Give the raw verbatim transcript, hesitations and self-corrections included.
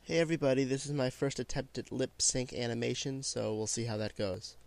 Hey everybody, this is my first attempt at lip sync animation, so we'll see how that goes.